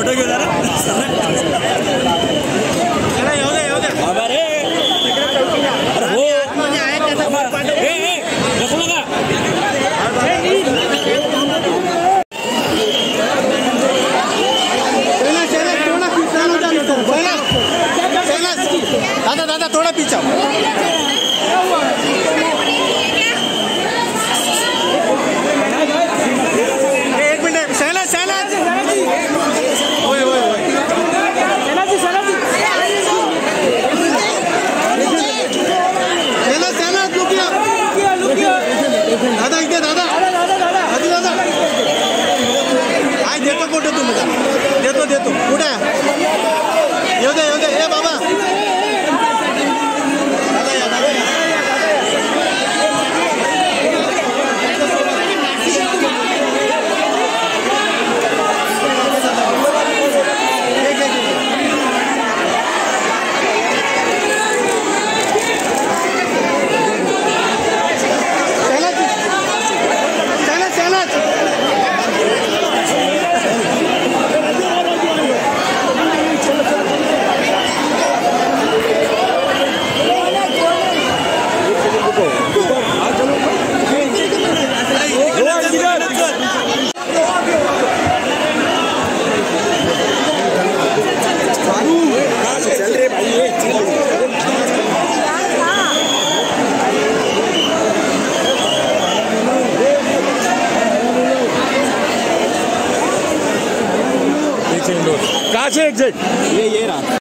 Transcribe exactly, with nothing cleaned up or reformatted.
photo घेऊ जरा येऊ दे येऊ दे बाबा रे हो आहे त्याचा पाठ ए ए बसू नका दादा दादा थोड़ा पीछे एक मिनट शैला शैला ओए ओए ओए शैला जी शैला जी शैला शैला लुकिया लुकिया लुकिया दादा इधर दादा दादा दादा आधी दादा आज देतो फोटो तुम्हाला देतो देतो कुठे येऊ दे येऊ दे ए बाबा कहाँ से एग्जिट